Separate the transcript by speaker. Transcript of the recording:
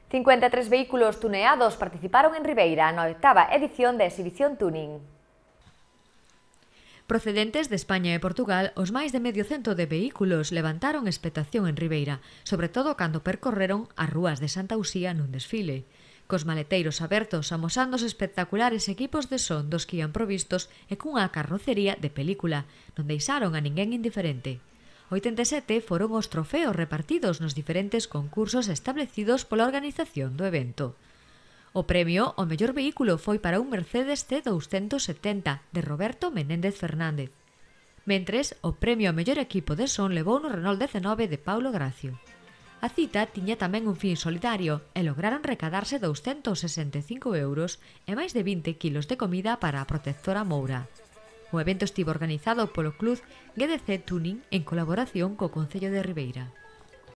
Speaker 1: 53 vehículos tuneados participaron en Ribeira na 8ª edición da Exhibición Tuning.
Speaker 2: Procedentes de España e Portugal, os máis de medio cento de vehículos levantaron expectación en Ribeira, sobre todo cando percorreron as rúas de Santa Uxía nun desfile. Cos maleteiros abertos amosando os espectaculares equipos de son dos que ian provistos e cunha carrocería de película, non deixaron a ninguén indiferente. 87 foron os trofeos repartidos nos diferentes concursos establecidos pola organización do evento. O premio ao mellor vehículo foi para un Mercedes C270 de Roberto Menéndez Fernández. Mentres, o premio ao mellor equipo de son levou no Renault 19 de Paulo Gracio. A cita tiña tamén un fin solidario e lograron recadarse 265 euros e máis de 20 kilos de comida para a protectora Moura. O evento estivo organizado polo Club GDC Tuning en colaboración co Concello de Ribeira.